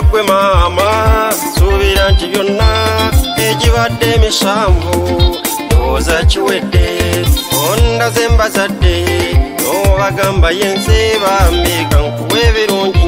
gwe maama suubira nti byonna egibadde emisanvu ndowooza kiwedde ondaze mbazadde n'obagamba yensi bambi kankuwa ebirungi